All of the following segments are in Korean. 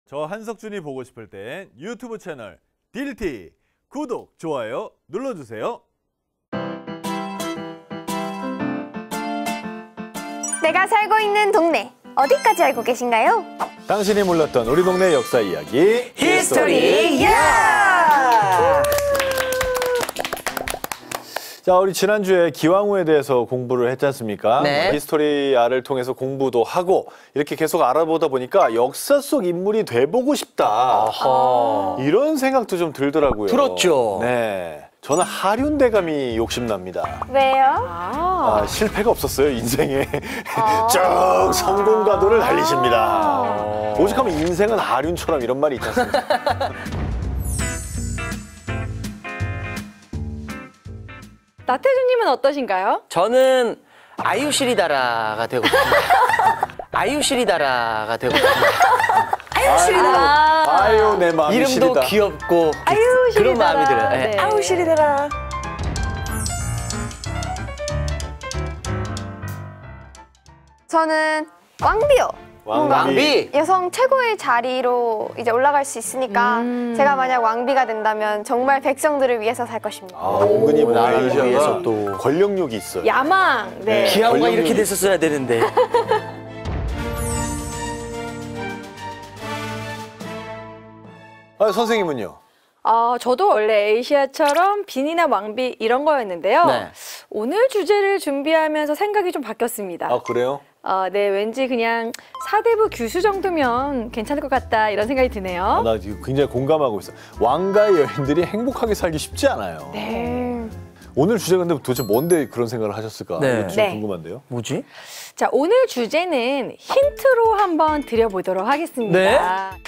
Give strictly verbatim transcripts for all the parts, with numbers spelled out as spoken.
저 한석준이 보고 싶을 땐 유튜브 채널 딜티 구독, 좋아요 눌러주세요. 내가 살고 있는 동네 어디까지 알고 계신가요? 당신이 몰랐던 우리 동네 역사 이야기 히스토리 야! 자, 우리 지난주에 기왕후에 대해서 공부를 했지 않습니까? 네. 히스토리아를 통해서 공부도 하고 이렇게 계속 알아보다 보니까 역사 속 인물이 돼보고 싶다. 아하. 이런 생각도 좀 들더라고요. 들었죠. 네. 저는 하륜대감이 욕심납니다. 왜요? 아, 실패가 없었어요, 인생에. 아. 쭉 성공가도를 달리십니다. 오죽하면 인생은 하륜처럼 이런 말이 있지 않습니까? 나태주님은 어떠신가요? 저는 아유시리다라가 되고 싶습니다. 아유시리다라가 되고 싶습니다. 아유시리다라. 아유, 내 마음이 이름도 시리다. 귀엽고 아유시리다라. 그런 마음이 들어요. 네. 네. 아우시리더라. 저는 왕비요. 왕비. 왕비. 여성 최고의 자리로 이제 올라갈 수 있으니까 음. 제가 만약 왕비가 된다면 정말 백성들을 위해서 살 것입니다. 아, 은근히 보면 나라를 아유시아가 위해서 또. 권력욕이 있어요. 야망. 네. 네. 기왕과 권력이- 이렇게 됐었어야 되는데. 아, 선생님은요? 아, 저도 원래 에이시아처럼 빈이나 왕비 이런 거였는데요. 네. 오늘 주제를 준비하면서 생각이 좀 바뀌었습니다. 아, 그래요? 어, 네, 왠지 그냥 사대부 규수 정도면 괜찮을 것 같다 이런 생각이 드네요. 아, 나 지금 굉장히 공감하고 있어. 왕가의 여인들이 행복하게 살기 쉽지 않아요. 네. 오늘 주제가 근데 도대체 뭔데 그런 생각을 하셨을까? 네. 이거 좀 네. 궁금한데요. 뭐지? 자, 오늘 주제는 힌트로 한번 드려보도록 하겠습니다. 네.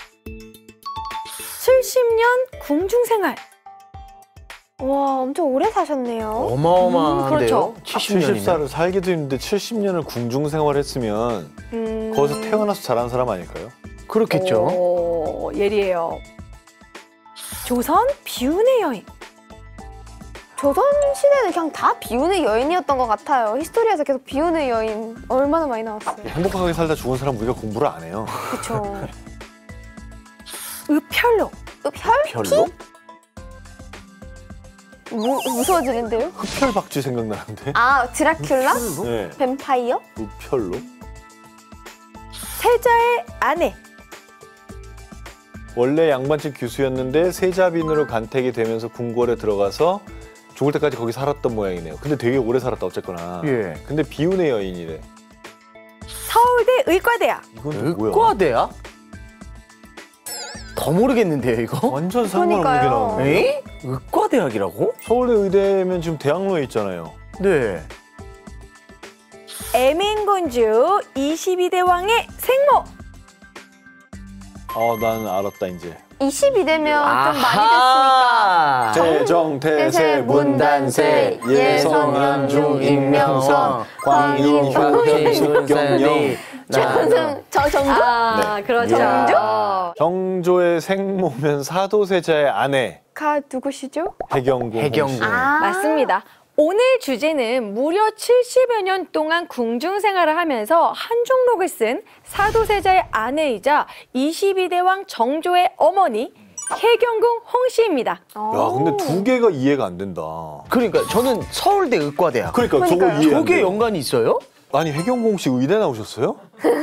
칠십 년 궁중생활. 와, 엄청 오래 사셨네요. 어마어마한데요. 음, 그렇죠. 칠십 년이면. 칠십 살을 살기도 힘든데 칠십 년을 궁중 생활했으면 음... 거기서 태어나서 자란 사람 아닐까요? 그렇겠죠. 오, 예리해요. 조선 비운의 여인. 조선 시대는 그냥 다 비운의 여인이었던 것 같아요. 히스토리에서 계속 비운의 여인 얼마나 많이 나왔어요. 행복하게 살다 죽은 사람 우리가 공부를 안 해요. 그렇죠. 의편록. 흡혈? 별로? 무, 무서워지는데요? 흡혈박쥐 생각나는데? 아, 드라큘라? 네. 뱀파이어? 흡혈로? 세자의 아내. 원래 양반집 교수였는데 세자빈으로 간택이 되면서 궁궐에 들어가서 죽을 때까지 거기 살았던 모양이네요. 근데 되게 오래 살았다 어쨌거나. 예. 근데 비운의 여인이래. 서울대 의과대학. 이건 또 뭐야? 의과대야? 더 모르겠는데요, 이거? 완전 상관없는 게 그러니까요. 나오네. 에이? 의과대학이라고? 서울대 의대면 지금 대학로에 있잖아요. 네. 애민군주 이십이 대 왕의 생모. 아, 난 알았다 이제. 이십이 대면 좀 많이 아하. 세정, 태세, 태세, 문단세, 예성, 연중, 임명선, 광유, 효현, 숙경영. 됐습니까? 저 정도? 아, 네. 그렇죠. 이야. 경조의 생모면 사도세자의 아내 가 누구시죠? 해경궁. 해경궁. 홍씨. 아, 맞습니다. 오늘 주제는 무려 칠십여 년 동안 궁중 생활을 하면서 한중록을 쓴 사도세자의 아내이자 이십이 대 왕 정조의 어머니 해경궁 홍씨입니다. 야, 근데 두 개가 이해가 안 된다. 그러니까 저는 서울대 의과대학. 그러니까 저거 그러니까요. 이해 안 저게 돼요. 연관이 있어요? 아니, 해경궁 씨 의대 나오셨어요?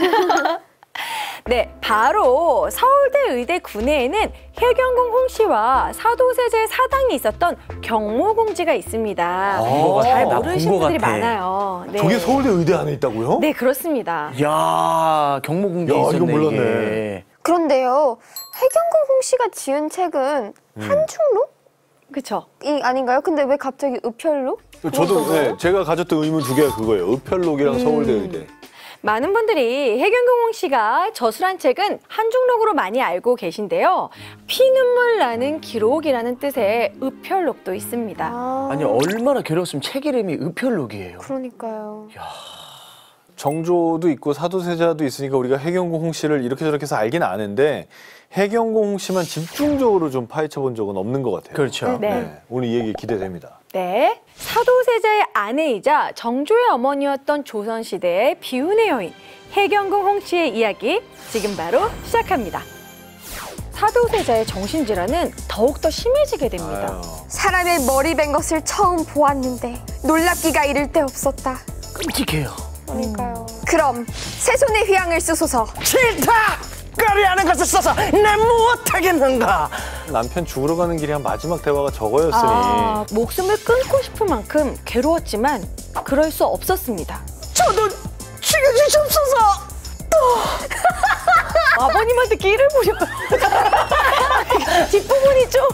네, 바로 서울대 의대 군내에는 해경궁 홍씨와 사도세자의 사당이 있었던 경모공지가 있습니다. 아, 잘 나 모르시는 본 것 분들이 같아. 많아요. 네. 저게 서울대 의대 안에 있다고요? 네, 그렇습니다. 야 경모궁지 야, 있었네. 이거 몰랐네. 이게. 그런데요. 해경궁 홍씨가 지은 책은 한중록? 그렇죠. 이 아닌가요? 근데 왜 갑자기 의편록? 저도 네, 제가 가졌던 의문 두 개가 그거예요. 의편록이랑 서울대 의대. 많은 분들이 해경궁 홍씨가 저술한 책은 한중록으로 많이 알고 계신데요. 피눈물 나는 기록이라는 뜻의 의편록도 있습니다. 아, 아니 얼마나 괴로웠으면 책 이름이 의편록이에요. 그러니까요. 정조도 있고 사도세자도 있으니까 우리가 해경궁 홍씨를 이렇게 저렇게 해서 알긴 아는데 해경궁 홍씨만 집중적으로 좀 파헤쳐 본 적은 없는 것 같아요. 그렇죠. 네. 오늘 이 얘기 기대됩니다. 네, 사도세자의 아내이자 정조의 어머니였던 조선시대의 비운의 여인 해경궁 홍씨의 이야기 지금 바로 시작합니다. 사도세자의 정신질환은 더욱더 심해지게 됩니다. 아유. 사람의 머리 벤 것을 처음 보았는데 놀랍기가 이를 데 없었다. 끔찍해요. 그러니까요. 그럼 새 손에 휘황을 쓰소서. 싫다! 까리하는 것을 써서 내 무엇하겠는가? 남편 죽으러 가는 길이 한 마지막 대화가 저거였으니 아, 목숨을 끊고 싶을 만큼 괴로웠지만 그럴 수 없었습니다. 저도 죽여주시옵소서! 아버님한테 끼를 부려요. 뒷부분이 좀.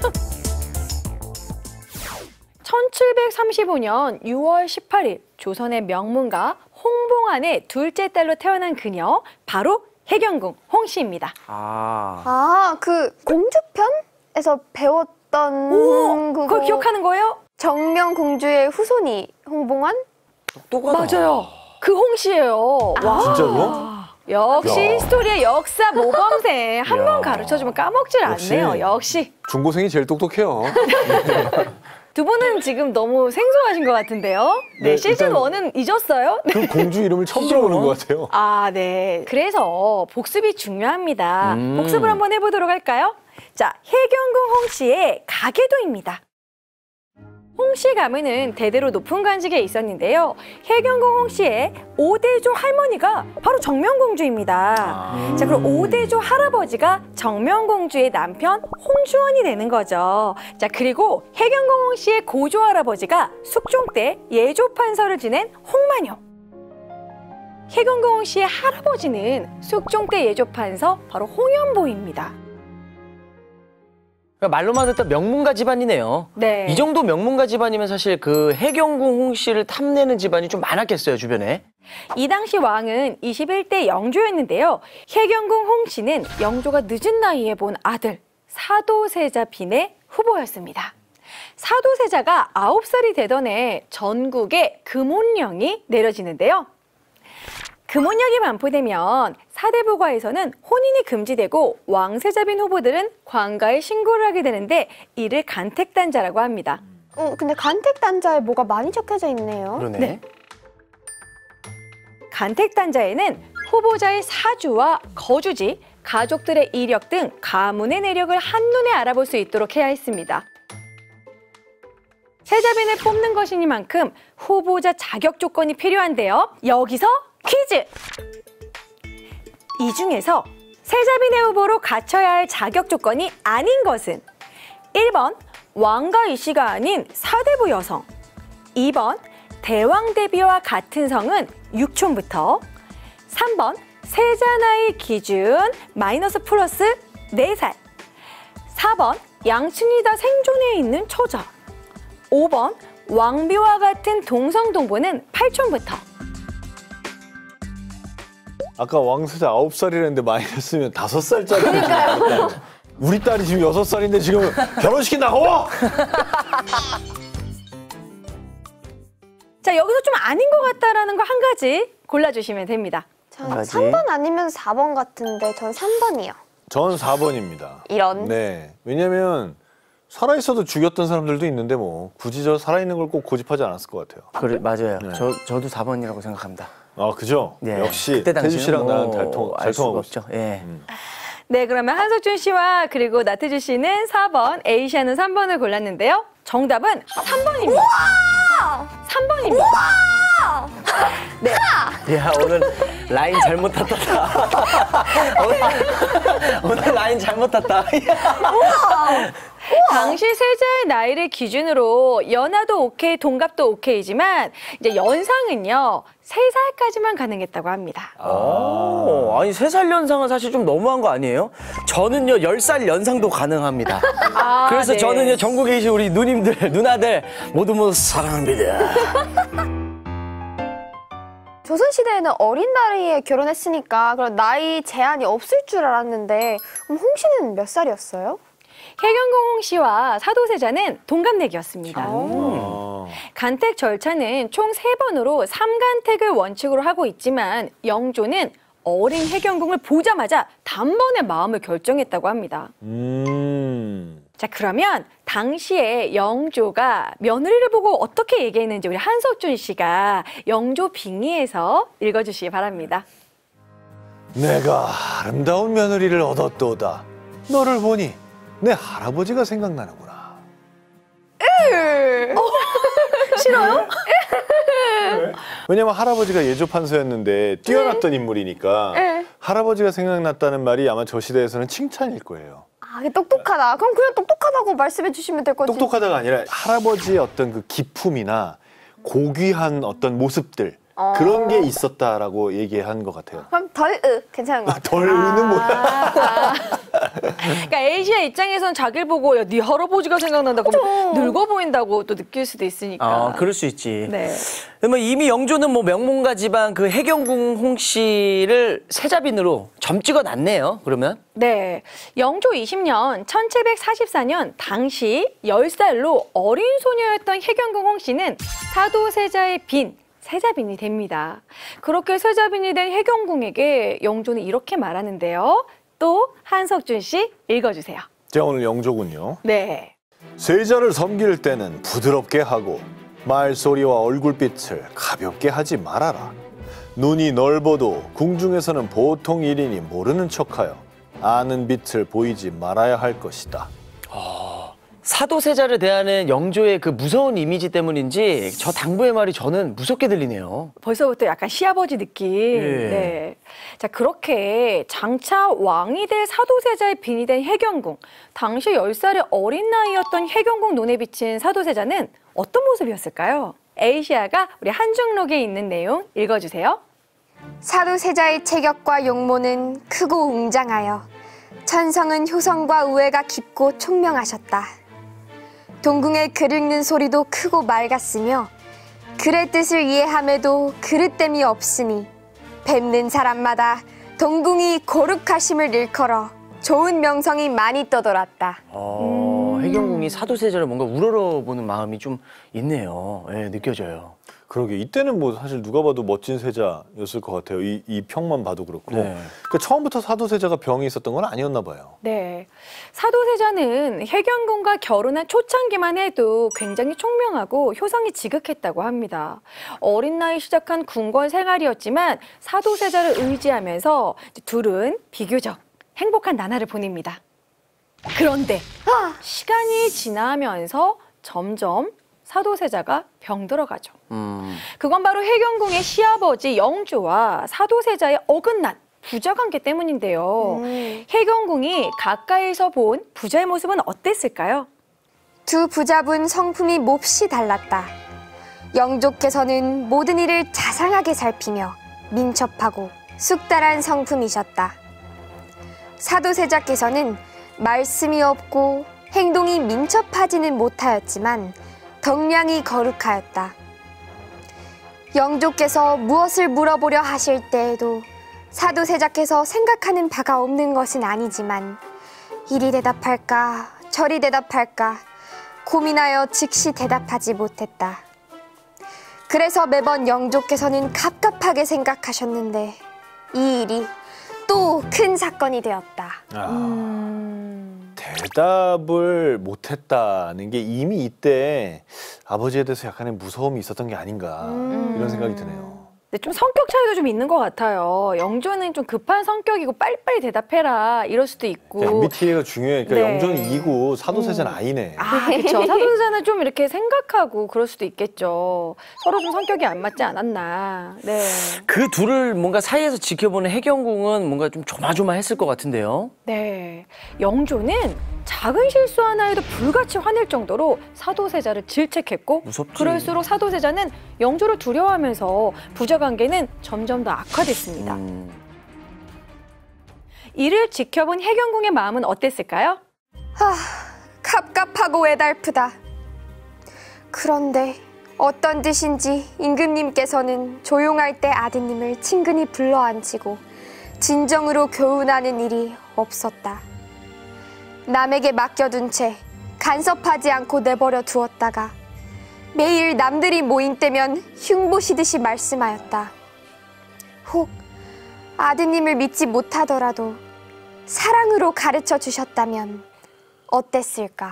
천칠백삼십오 년 유월 십팔일 조선의 명문가 홍봉안의 둘째 딸로 태어난 그녀 바로 해경궁 홍씨입니다. 아. 아, 그 공주편에서 배웠던 오, 그거. 그걸 기억하는 거예요? 정명공주의 후손이 홍봉안? 똑똑하다. 맞아요. 그 홍씨예요. 와. 진짜로? 역시 야. 스토리의 역사 모범생 한 야. 번 가르쳐주면 까먹질 역시. 않네요. 역시. 중고생이 제일 똑똑해요. 두 분은 지금 너무 생소하신 것 같은데요. 네, 네, 시즌 일단- 원은 잊었어요? 그 공주 이름을 처음 들어보는 것 같아요. 아, 네. 그래서 복습이 중요합니다. 음. 복습을 한번 해보도록 할까요? 자, 해경궁 홍씨의 가계도입니다. 홍씨 가문은 대대로 높은 관직에 있었는데요. 해경궁 홍씨의 오대조 할머니가 바로 정명공주입니다. 아. 자, 그럼 오대조 할아버지가 정명공주의 남편 홍주원이 되는 거죠. 자, 그리고 해경궁 홍씨의 고조 할아버지가 숙종 때 예조판서를 지낸 홍만요. 해경궁 홍씨의 할아버지는 숙종 때 예조판서 바로 홍연보입니다. 그러니까 말로만 듣던 명문가 집안이네요. 네. 이 정도 명문가 집안이면 사실 그 해경궁 홍씨를 탐내는 집안이 좀 많았겠어요, 주변에. 이 당시 왕은 이십일 대 영조였는데요. 해경궁 홍씨는 영조가 늦은 나이에 본 아들 사도세자 빈의 후보였습니다. 사도세자가 아홉 살이 되던 해 전국에 금혼령이 내려지는데요. 금혼령이 반포되면 사대부과에서는 혼인이 금지되고 왕세자빈 후보들은 관가에 신고를 하게 되는데 이를 간택단자라고 합니다. 어, 근데 간택단자에 뭐가 많이 적혀져 있네요. 그러네. 네. 간택단자에는 후보자의 사주와 거주지, 가족들의 이력 등 가문의 내력을 한눈에 알아볼 수 있도록 해야 했습니다. 세자빈을 뽑는 것이니만큼 후보자 자격 조건이 필요한데요. 여기서 퀴즈! 이 중에서 세자빈의 후보로 갖춰야 할 자격 조건이 아닌 것은 일 번 왕과 이씨가 아닌 사대부 여성, 이 번 대왕 대비와 같은 성은 육촌부터, 삼 번 세자 나이 기준 마이너스 플러스 네 살, 사 번 양친이 다 생존해 있는 처자, 오 번 왕비와 같은 동성 동부는 팔촌부터. 아까 왕세자 아홉 살이랬는데 마이너스면 다섯 살짜리. 그러니까요. 우리 딸이 지금 여섯 살인데 지금 결혼시킨 나고? 자, 여기서 좀 아닌 것 같다라는 거 한 가지 골라주시면 됩니다. 전 가지. 삼 번 아니면 사 번 같은데 전 삼 번이요. 전 사 번입니다. 이런. 네. 왜냐면 살아있어도 죽였던 사람들도 있는데 뭐 굳이 저 살아있는 걸 꼭 고집하지 않았을 것 같아요. 그래, 맞아요. 네. 저, 저도 사 번이라고 생각합니다. 아, 그죠? 네. 역시 그때 태주 당시는 씨랑 뭐 나는 잘, 통, 잘 알 수가 통하고 없죠. 있죠. 예. 음. 네, 그러면 한석준 씨와 그리고 나태주 씨는 사 번, 에이샤는 삼 번을 골랐는데요. 정답은 삼 번입니다. 삼 번입니다. 네. 야, 오늘 라인 잘못 탔다. 오늘, 오늘 라인 잘못 탔다. 당시 세자의 나이를 기준으로 연하도 오케이, 동갑도 오케이지만 이제 연상은요 세 살까지만 가능했다고 합니다. 오, 아니 세 살 연상은 사실 좀 너무한 거 아니에요? 저는요 열 살 연상도 가능합니다. 아, 그래서 네. 저는요 전국에 계신 우리 누님들, 누나들 모두 모두 사랑합니다. 조선시대에는 어린 나이에 결혼했으니까 그런 나이 제한이 없을 줄 알았는데 그럼 홍 씨는 몇 살이었어요? 해경궁 홍씨와 사도세자는 동갑내기였습니다. 아. 간택 절차는 총 세 번으로 삼간택을 원칙으로 하고 있지만 영조는 어린 해경궁을 보자마자 단번에 마음을 결정했다고 합니다. 음. 자, 그러면 당시에 영조가 며느리를 보고 어떻게 얘기했는지 우리 한석준 씨가 영조 빙의에서 읽어주시기 바랍니다. 내가 아름다운 며느리를 얻었도다. 너를 보니 내 할아버지가 생각나는구나. 싫어요? 왜냐면 할아버지가 예조 판서였는데 뛰어났던 인물이니까 네. 할아버지가 생각났다는 말이 아마 저 시대에서는 칭찬일 거예요. 아, 이게 똑똑하다. 그럼 그냥 똑똑하다고 말씀해 주시면 될 거지. 똑똑하다가 아니라 할아버지의 어떤 그 기품이나 고귀한 어떤 모습들 어. 그런 게 있었다라고 얘기한 것 같아요. 그럼 덜, 으, 괜찮은 것 같아. 덜 우는 뭐야? 그러니까 에이시아 입장에선 자기를 보고 야, 네 할아버지가 생각난다. 그럼 그쵸. 늙어 보인다고 또 느낄 수도 있으니까. 아, 그럴 수 있지. 네. 뭐 이미 영조는 뭐 명문가 집안 그 해경궁 홍씨를 세자빈으로 점 찍어 놨네요. 그러면 네. 영조 이십 년 천칠백사십사 년 당시 열 살로 어린 소녀였던 해경궁 홍씨는 사도세자의 빈, 세자빈이 됩니다. 그렇게 세자빈이 된 해경궁에게 영조는 이렇게 말하는데요. 또 한석준 씨 읽어주세요. 제가 오늘 영조군요. 네. 세자를 섬길 때는 부드럽게 하고 말소리와 얼굴빛을 가볍게 하지 말아라. 눈이 넓어도 궁중에서는 보통 일인이 모르는 척하여 아는 빛을 보이지 말아야 할 것이다. 사도세자를 대하는 영조의 그 무서운 이미지 때문인지 저 당부의 말이 저는 무섭게 들리네요. 벌써부터 약간 시아버지 느낌. 예. 네. 자, 그렇게 장차 왕이 될 사도세자의 빈이 된 해경궁. 당시 열 살의 어린 나이였던 해경궁 눈에 비친 사도세자는 어떤 모습이었을까요? 에이시아가 우리 한중록에 있는 내용 읽어주세요. 사도세자의 체격과 용모는 크고 웅장하여 천성은 효성과 우애가 깊고 총명하셨다. 동궁의 글 읽는 소리도 크고 맑았으며 글의 뜻을 이해함에도 그릇됨이 없으니 뵙는 사람마다 동궁이 거룩하심을 일컬어 좋은 명성이 많이 떠돌았다. 어, 해경궁이 사도세자를 뭔가 우러러보는 마음이 좀 있네요. 예, 느껴져요. 그러게 이때는 뭐 사실 누가 봐도 멋진 세자였을 것 같아요. 이, 이 평만 봐도 그렇고. 네. 그러니까 처음부터 사도세자가 병이 있었던 건 아니었나 봐요. 네. 사도세자는 해경궁과 결혼한 초창기만 해도 굉장히 총명하고 효성이 지극했다고 합니다. 어린 나이 시작한 궁궐 생활이었지만 사도세자를 의지하면서 둘은 비교적 행복한 나날을 보냅니다. 그런데 시간이 지나면서 점점 사도세자가 병들어가죠. 음. 그건 바로 해경궁의 시아버지 영조와 사도세자의 어긋난 부자관계 때문인데요. 음. 해경궁이 가까이서 본 부자의 모습은 어땠을까요? 두 부자분 성품이 몹시 달랐다. 영조께서는 모든 일을 자상하게 살피며 민첩하고 숙달한 성품이셨다. 사도세자께서는 말씀이 없고 행동이 민첩하지는 못하였지만 덕량이 거룩하였다. 영조께서 무엇을 물어보려 하실 때에도 사도세자께서 생각하는 바가 없는 것은 아니지만 이리 대답할까 저리 대답할까 고민하여 즉시 대답하지 못했다. 그래서 매번 영조께서는 갑갑하게 생각하셨는데 이 일이 또 큰 사건이 되었다. 아, 음... 대답을 못했다는 게 이미 이때 아버지에 대해서 약간의 무서움이 있었던 게 아닌가 음. 이런 생각이 드네요. 네, 좀 성격 차이도 좀 있는 것 같아요. 영조는 좀 급한 성격이고 빨리빨리 대답해라 이럴 수도 있고. 엠비티아이가 중요해. 그러니까 네. 영조는 이고 사도세자는 아이네. 아, 그렇죠. 사도세자는 좀 이렇게 생각하고 그럴 수도 있겠죠. 서로 좀 성격이 안 맞지 않았나. 네. 그 둘을 뭔가 사이에서 지켜보는 해경궁은 뭔가 좀 조마조마했을 것 같은데요. 네. 영조는 작은 실수 하나에도 불같이 화낼 정도로 사도세자를 질책했고 무섭지. 그럴수록 사도세자는 영조를 두려워하면서 부자 관계는 점점 더 악화됐습니다. 음. 이를 지켜본 해경궁의 마음은 어땠을까요? 하, 갑갑하고 애달프다. 그런데 어떤 뜻인지 임금님께서는 조용할 때 아드님을 친근히 불러앉히고 진정으로 교훈하는 일이 없었다. 남에게 맡겨둔 채 간섭하지 않고 내버려 두었다가 매일 남들이 모인 때면 흉보시듯이 말씀하였다. 혹 아드님을 믿지 못하더라도 사랑으로 가르쳐 주셨다면 어땠을까?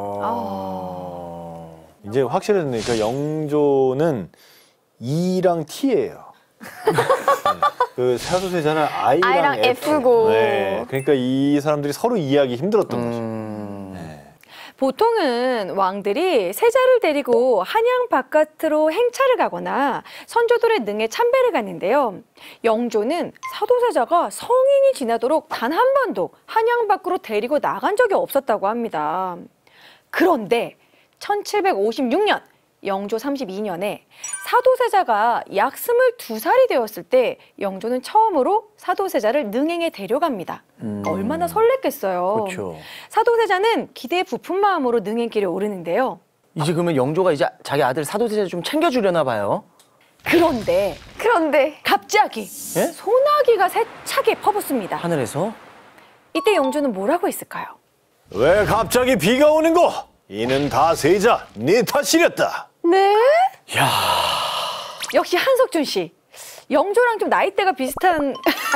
어... 이제 확실해졌네. 그러니까 영조는 E랑 T예요. 네. 그 사도세자는 I랑, I랑 F. F고. 네, 그러니까 이 사람들이 서로 이해하기 힘들었던 거죠. 음... 네. 보통은 왕들이 세자를 데리고 한양 바깥으로 행차를 가거나 선조들의 능에 참배를 갔는데요. 영조는 사도세자가 성인이 지나도록 단 한 번도 한양 밖으로 데리고 나간 적이 없었다고 합니다. 그런데 천칠백오십육 년 영조 삼십이 년에 사도세자가 약 스물두 살이 되었을 때 영조는 처음으로 사도세자를 능행에 데려갑니다. 음. 얼마나 설렜겠어요. 그렇죠. 사도세자는 기대에 부푼 마음으로 능행길에 오르는데요. 이제 그러면 영조가 이제 자기 아들 사도세자 좀 챙겨주려나 봐요. 그런데 그런데 갑자기 예? 소나기가 세차게 퍼붓습니다. 하늘에서? 이때 영조는 뭐라고 했을까요? 왜 갑자기 비가 오는 거? 이는 다 세자 네 탓이랬다. 네? 야, 역시 한석준 씨. 영조랑 좀 나이대가 비슷한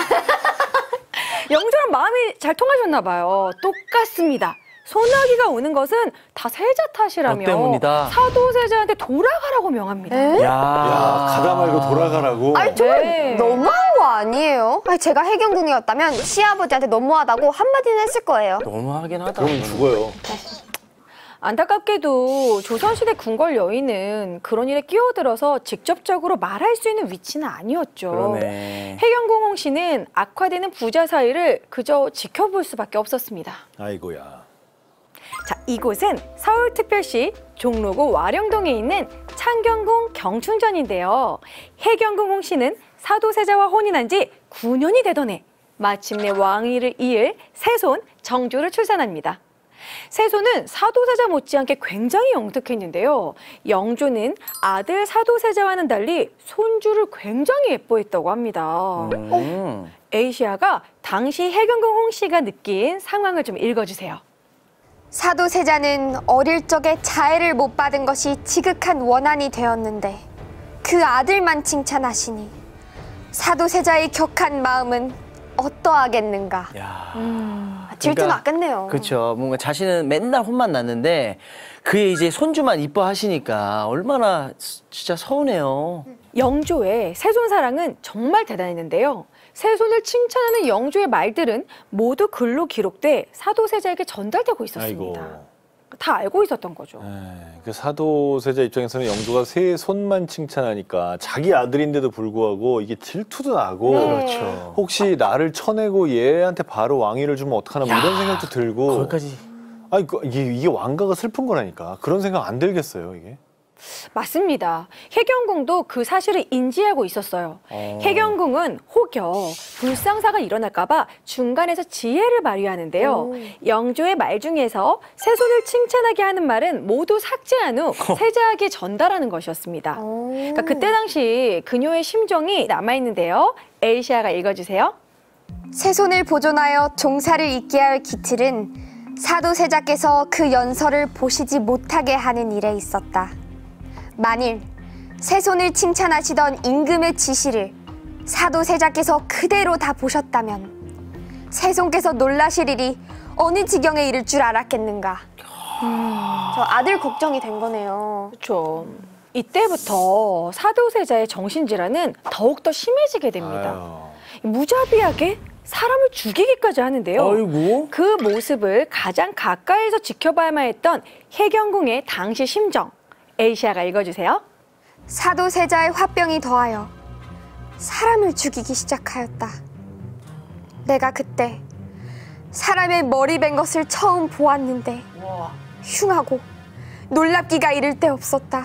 영조랑 마음이 잘 통하셨나 봐요. 똑같습니다. 소나기가 오는 것은 다 세자 탓이라며 너 때문이다. 사도세자한테 돌아가라고 명합니다. 에? 야, 야, 가다 말고 돌아가라고. 아니 정말 네. 너무한 거 아니에요? 아니, 제가 해경궁이었다면 시아버지한테 너무하다고 한마디는 했을 거예요. 너무하긴 하다. 그러면 죽어요. 안타깝게도 조선시대 궁궐 여인은 그런 일에 끼어들어서 직접적으로 말할 수 있는 위치는 아니었죠. 그러네. 해경궁 홍씨는 악화되는 부자 사이를 그저 지켜볼 수밖에 없었습니다. 아이고야. 자, 이곳은 서울특별시 종로구 와령동에 있는 창경궁 경춘전인데요. 해경궁 홍씨는 사도세자와 혼인한 지 구 년이 되던 해 마침내 왕위를 이을 세손 정조를 출산합니다. 세손은 사도세자 못지않게 굉장히 영특했는데요. 영조는 아들 사도세자와는 달리 손주를 굉장히 예뻐했다고 합니다. 음. 에이시아가 당시 해경궁 홍씨가 느낀 상황을 좀 읽어주세요. 사도세자는 어릴 적에 자애를 못 받은 것이 지극한 원한이 되었는데 그 아들만 칭찬하시니 사도세자의 격한 마음은 어떠하겠는가. 야. 음, 아, 질투 그러니까, 났겠네요. 그렇죠. 뭔가 자신은 맨날 혼만 났는데 그의 이제 손주만 이뻐하시니까 얼마나 진짜 서운해요. 영조의 세손 사랑은 정말 대단했는데요. 세손을 칭찬하는 영조의 말들은 모두 글로 기록돼 사도세자에게 전달되고 있었습니다. 아이고. 다 알고 있었던 거죠. 에, 그 사도세자 입장에서는 영조가 세 손만 칭찬하니까 자기 아들인데도 불구하고 이게 질투도 나고 네. 그렇죠. 혹시 나를 쳐내고 얘한테 바로 왕위를 주면 어떡하나 뭐 이런 생각도 들고 거기까지. 아니 그, 이게, 이게 왕가가 슬픈 거라니까 그런 생각 안 들겠어요 이게. 맞습니다. 해경궁도 그 사실을 인지하고 있었어요. 어. 해경궁은 혹여 불상사가 일어날까 봐 중간에서 지혜를 발휘하는데요. 오. 영조의 말 중에서 세손을 칭찬하게 하는 말은 모두 삭제한 후 세자에게 전달하는 것이었습니다. 오. 그러니까 그때 당시 그녀의 심정이 남아있는데요. 에이시아가 읽어주세요. 세손을 보존하여 종사를 잇게 할 기틀은 사도세자께서 그 연설을 보시지 못하게 하는 일에 있었다. 만일 세손을 칭찬하시던 임금의 지시를 사도세자께서 그대로 다 보셨다면 세손께서 놀라실 일이 어느 지경에 이를 줄 알았겠는가. 음, 저 아들 걱정이 된 거네요. 그렇죠. 이때부터 사도세자의 정신질환은 더욱더 심해지게 됩니다. 아유. 무자비하게 사람을 죽이기까지 하는데요. 아이고. 그 모습을 가장 가까이서 지켜봐야만 했던 해경궁의 당시 심정. 에이시아가 읽어주세요. 사도세자의 화병이 더하여 사람을 죽이기 시작하였다. 내가 그때 사람의 머리 벤 것을 처음 보았는데 흉하고 놀랍기가 이를 데 없었다.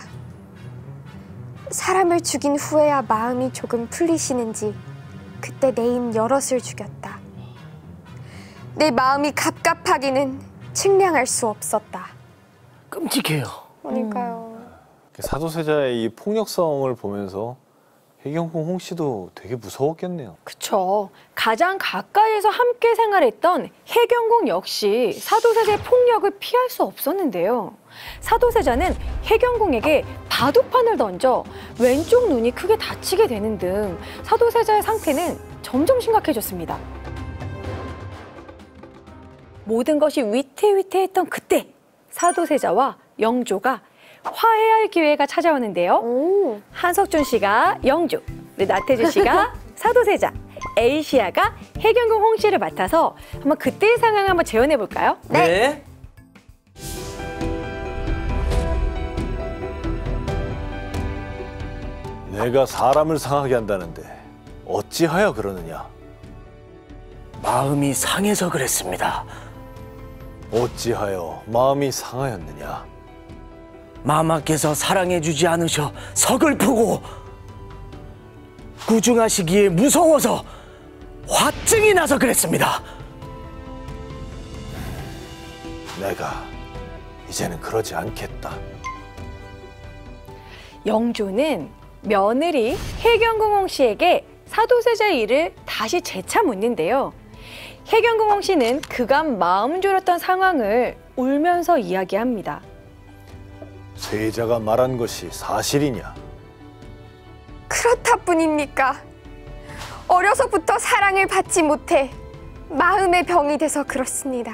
사람을 죽인 후에야 마음이 조금 풀리시는지 그때 내 입 여럿을 죽였다. 내 마음이 갑갑하기는 측량할 수 없었다. 끔찍해요. 그러니까요. 사도세자의 이 폭력성을 보면서 해경궁 홍씨도 되게 무서웠겠네요. 그쵸. 가장 가까이에서 함께 생활했던 해경궁 역시 사도세자의 폭력을 피할 수 없었는데요. 사도세자는 해경궁에게 바둑판을 던져 왼쪽 눈이 크게 다치게 되는 등 사도세자의 상태는 점점 심각해졌습니다. 모든 것이 위태위태했던 그때 사도세자와 영조가 화해할 기회가 찾아오는데요. 오. 한석준 씨가 영조, 네, 나태주 씨가 사도세자, 에이시아가 해경궁 홍씨를 맡아서 한번 그때의 상황을 한번 재현해 볼까요? 네. 내가 사람을 상하게 한다는데 어찌하여 그러느냐? 마음이 상해서 그랬습니다. 어찌하여 마음이 상하였느냐? 마마께서 사랑해주지 않으셔 서글프고 구중하시기에 무서워서 화증이 나서 그랬습니다. 내가 이제는 그러지 않겠다. 영조는 며느리 해경궁 홍씨에게 사도세자의 일을 다시 재차 묻는데요. 해경궁 홍씨는 그간 마음 졸였던 상황을 울면서 이야기합니다. 세자가 말한 것이 사실이냐? 그렇다 뿐입니까? 어려서부터 사랑을 받지 못해 마음의 병이 돼서 그렇습니다.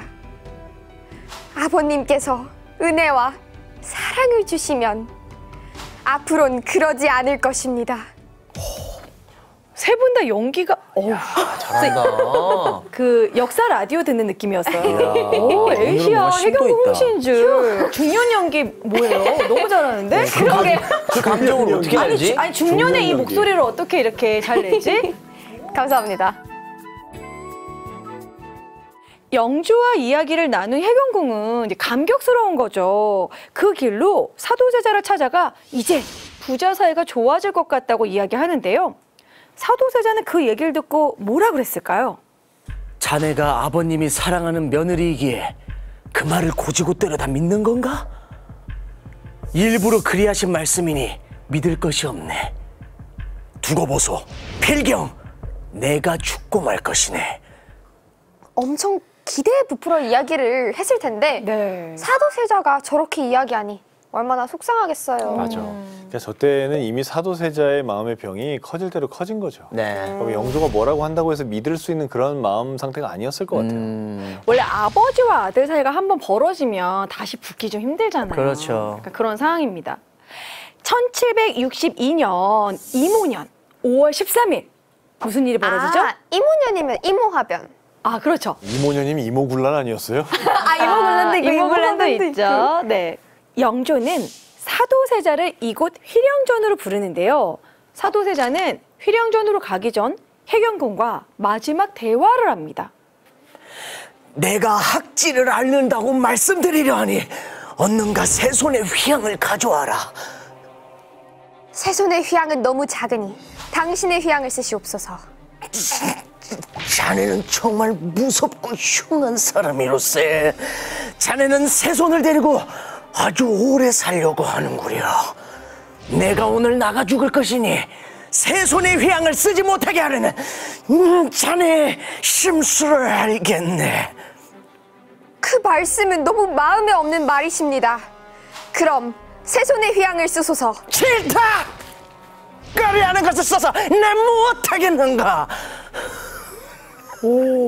아버님께서 은혜와 사랑을 주시면 앞으론 그러지 않을 것입니다. 세 분 다 연기가 어우, 잘한다. 그 역사 라디오 듣는 느낌이었어요. 이야, 오, 에이시아 뭔가 심도 해경궁 있다. 홍씨인 줄. 중년 연기 뭐예요? 너무 잘하는데? 그러게. 그 감정을 어떻게 아니, 알지? 주- 아니 중년의 이 중년 연기. 목소리를 어떻게 이렇게 잘 내지? 감사합니다. 영조와 이야기를 나눈 해경궁은 이제 감격스러운 거죠. 그 길로 사도세자를 찾아가 이제 부자 사이가 좋아질 것 같다고 이야기하는데요. 사도세자는 그 얘기를 듣고 뭐라 그랬을까요? 자네가 아버님이 사랑하는 며느리이기에 그 말을 고지고대로 다 믿는 건가? 일부러 그리하신 말씀이니 믿을 것이 없네. 두고 보소. 필경, 내가 죽고 말 것이네. 엄청 기대에 부풀어 이야기를 했을 텐데 네. 사도세자가 저렇게 이야기하니 얼마나 속상하겠어요. 맞아. 그러니까 저 때는 이미 사도세자의 마음의 병이 커질 대로 커진 거죠. 네. 그럼 영조가 뭐라고 한다고 해서 믿을 수 있는 그런 마음 상태가 아니었을 것 같아요. 음, 원래 아버지와 아들 사이가 한번 벌어지면 다시 붙기 좀 힘들잖아요. 그렇죠. 그러니까 그런 상황입니다. 천칠백육십이 년 이모년 오월 십삼일 무슨 일이 벌어지죠? 아, 이모년이면 이모화변. 아, 그렇죠. 이모녀님이 이모군란 아니었어요? 아, 이모군란도 있고 이모군란도 이모화변도 있죠. 네. 영조는 사도세자를 이곳 휘령전으로 부르는데요. 사도세자는 휘령전으로 가기 전 해경궁과 마지막 대화를 합니다. 내가 학지를 앓는다고 말씀드리려 하니 얻는가 새 손의 휘양을 가져와라. 새 손의 휘양은 너무 작으니 당신의 휘양을 쓰시옵소서. 자네는 정말 무섭고 흉한 사람이로세. 자네는 새 손을 데리고 아주 오래 살려고 하는구려. 내가 오늘 나가 죽을 것이니 새 손의 휘양을 쓰지 못하게 하려는 음, 자네의 심수를 알겠네. 그 말씀은 너무 마음에 없는 말이십니다. 그럼 새 손의 휘양을 쓰소서. 싫다! 까리하는 것을 써서 내 무엇하겠는가? 오.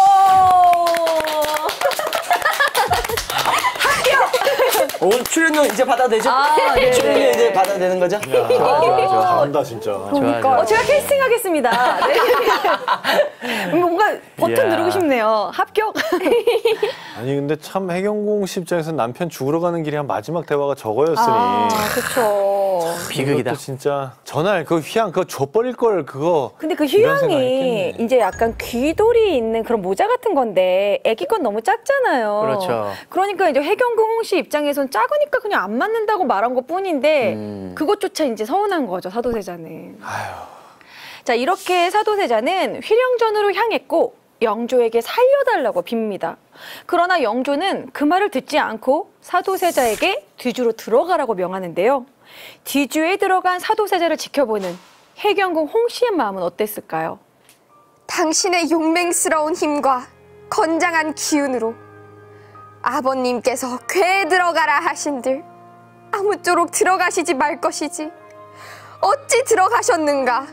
오늘 출연료 이제 받아도 되죠? 아, 네네. 출연료 이제 받아도 되는 거죠? 야, 잘한다 진짜. 그러니까 어, 제가 캐스팅하겠습니다. 네. 뭔가 버튼 이야. 누르고 싶네요. 합격. 아니 근데 참 해경궁 씨 입장에서 남편 죽으러 가는 길에 한 마지막 대화가 저거였으니 아, 그렇죠. 비극이다. 이것도 진짜 전날 그 휘양 그거 줘버릴 걸 그거. 근데 그 이런 생각 휴양이 했겠네. 이제 약간 귀돌이 있는 그런 모자 같은 건데 애기 건 너무 작잖아요. 그렇죠. 그러니까 이제 해경궁 홍씨 입장에선 작으니까 그냥 안 맞는다고 말한 것 뿐인데 음. 그것조차 이제 서운한 거죠, 사도세자는. 아휴. 자, 이렇게 사도세자는 휘령전으로 향했고 영조에게 살려달라고 빕니다. 그러나 영조는 그 말을 듣지 않고 사도세자에게 뒤주로 들어가라고 명하는데요. 뒤주에 들어간 사도세자를 지켜보는 해경궁 홍씨의 마음은 어땠을까요? 당신의 용맹스러운 힘과 건장한 기운으로 아버님께서 궤에 들어가라 하신들 아무쪼록 들어가시지 말 것이지 어찌 들어가셨는가?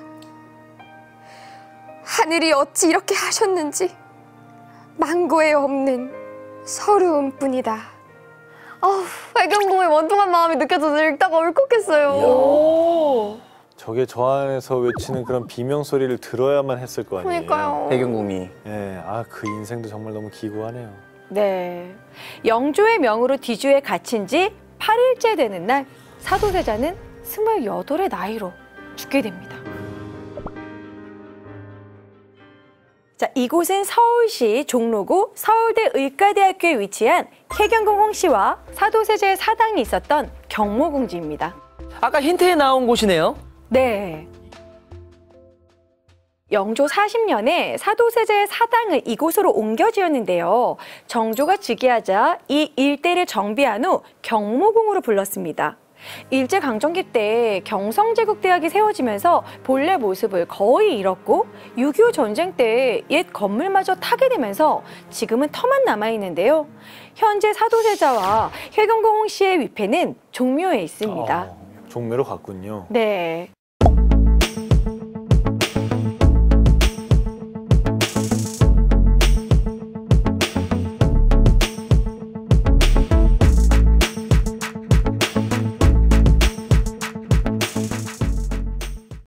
하늘이 어찌 이렇게 하셨는지 망고에 없는 서러움뿐이다. 어우, 해경궁의 원통한 마음이 느껴져서 읽다가 울컥했어요. 오. 저게 저 안에서 외치는 그런 비명 소리를 들어야만 했을 거 아니에요. 그러니까요. 배경음이. 예, 아, 그 인생도 정말 너무 기구하네요. 네. 영조의 명으로 뒤주에 갇힌 지 팔 일째 되는 날 사도세자는 스물여덟의 나이로 죽게 됩니다. 자, 이곳은 서울시 종로구 서울대 의과대학교에 위치한 혜경궁 홍씨와 사도세자의 사당이 있었던 경모궁지입니다. 아까 힌트에 나온 곳이네요. 네. 영조 사십 년에 사도세자의 사당을 이곳으로 옮겨 지었는데요. 정조가 즉위하자 이 일대를 정비한 후 경모궁으로 불렀습니다. 일제강점기 때 경성제국대학이 세워지면서 본래 모습을 거의 잃었고 육이오 전쟁 때 옛 건물마저 타게 되면서 지금은 터만 남아있는데요. 현재 사도세자와 혜경궁 홍씨의 위패는 종묘에 있습니다. 어, 종묘로 갔군요. 네.